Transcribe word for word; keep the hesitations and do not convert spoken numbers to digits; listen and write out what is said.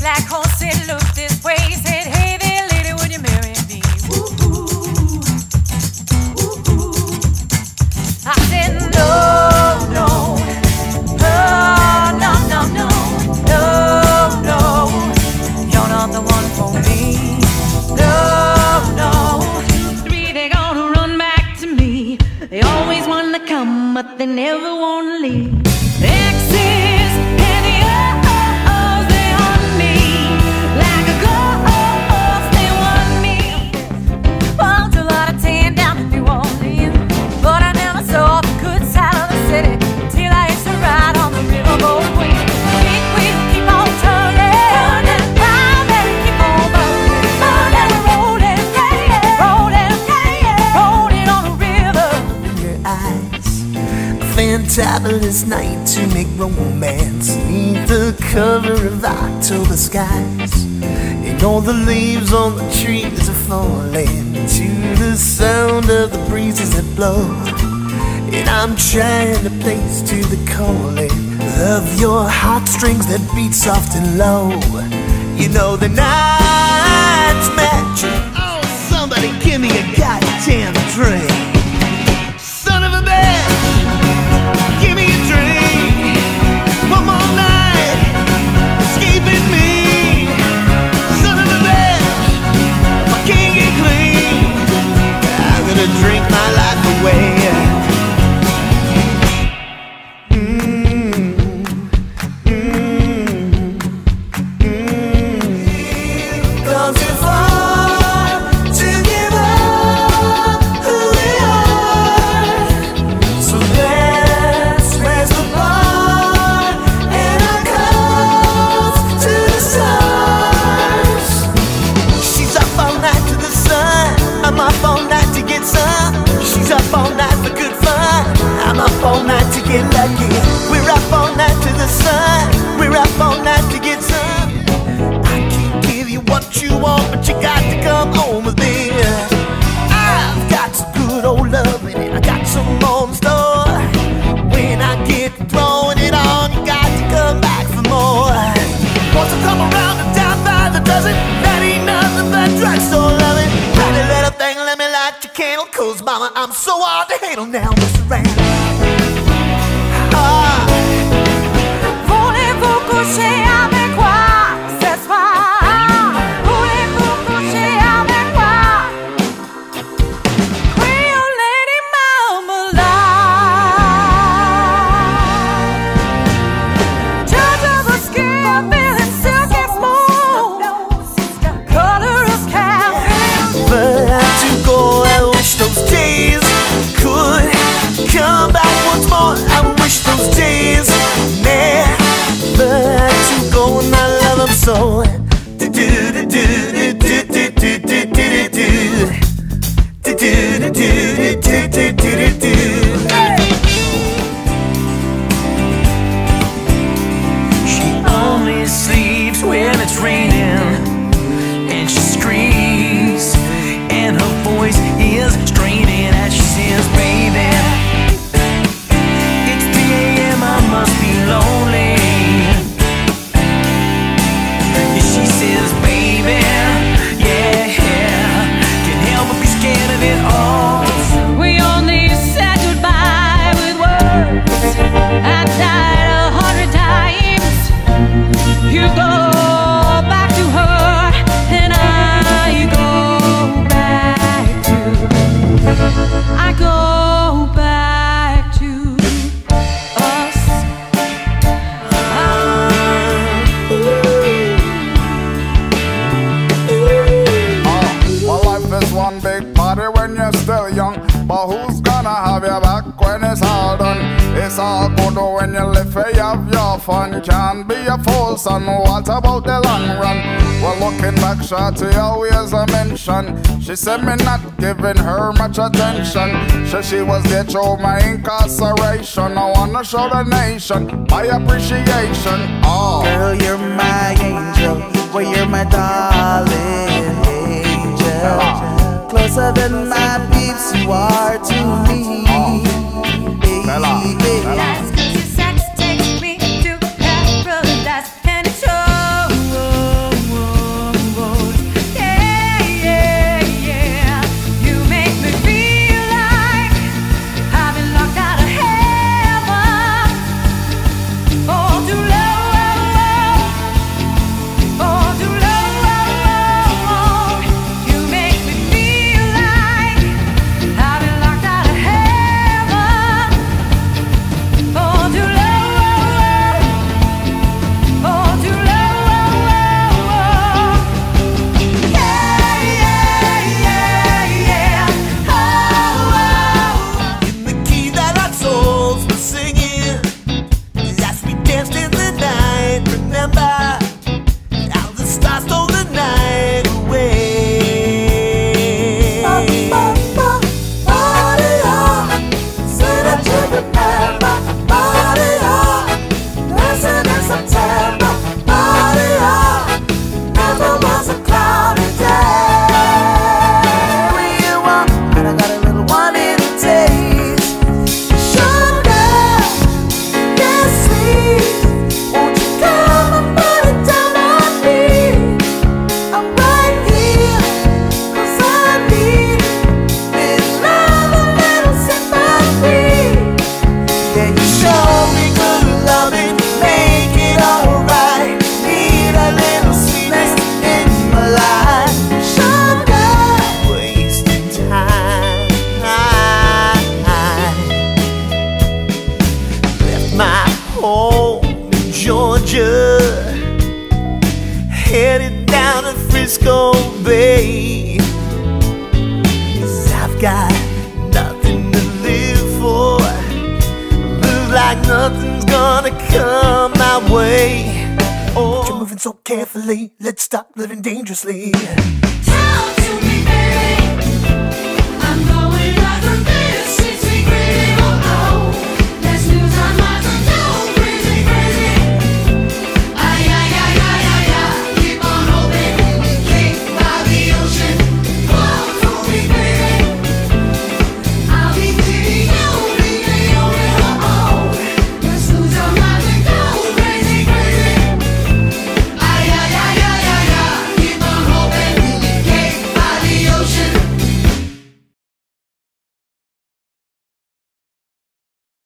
black horse said, look this way. He said, hey there, lady, would you marry me? Woo-hoo. Woo-hoo. I said, no, no. Oh, no, no, no. No, no. You're not the one for me. No, no. Three, they're gonna run back to me. They always want to come, but they never want to leave. Exes and the oh-ohs, they on me. Like a ghost, they want me. Walked a lot of tan down to New Orleans, but I never saw the good side of the city till I used to ride on the riverboat queen. Big wheel keep on turning, turning, round and keep on burning, burning, rolling, yeah, rolling, yeah, rolling on the river. Your eyes, a fantabulous night to make romance neath the cover of October skies. And all the leaves on the trees are falling to the sound of the breezes that blow. And I'm trying to place to the calling of your heartstrings that beat soft and low. You know the night's magic. Oh, somebody give me a goddamn drink. Son of a bitch, give me a drink. One more night, escaping me. Son of a bitch, if I can't get clean, I'm gonna drink my life away. All night to get lucky. We're up all night to the sun. We're up all night to get some. I can't give you what you want, but you got to come home with me. I've got some good old loving and I got some more in store. When I get throwing it on, you got to come back for more. Want to come around and down by the dozen? That ain't nothing but drugstore loving. Pretty little thing, let me light your candle, 'cause mama, I'm so hard to handle now, Mister Randall. Voulez-vous coucher avec moi ce soir? Voulez-vous coucher avec moi? Creole lady marmalade. Judge of the skin, feeling silky smooth. Color of caffeine. But I to go, I wish those days could come back once more. I wish those days never to go, and I love them so. Do do do do do do do do do do do do do do do do do. She only sleeps when it's raining, and she screams, and her voice is straining as she says, baby, it's three A M, I must be lonely. Yeah, she says, baby, yeah, can't help but be scared of it all. We only said goodbye with words. I died a hundred times. You go back to her, and I go back to. I go back to us. Well, life is one big party when you're still young, but who's gonna have your back when it's all done? It's all good when you live for you have your fun. Can't be a fool, son, what about the long run? Well, looking back, shorty always a mention. She said me not giving her much attention. So she was there through my incarceration. I wanna show the nation my appreciation. Oh, girl, you're my angel. Well, you're my darling angel. Closer than my peeps you are to me, baby. That's 'cause your sex takes me to paradise, and it shows. Show me good loving, make it alright. Need a little sweetness in my life. Sugar, wasting time. Left my home in Georgia, headed down to Frisco Bay. 'Cause I've got nothing to live for. Looks like nothing's gonna come my way. Oh, you're moving so carefully, let's stop living dangerously. Talk to me, baby.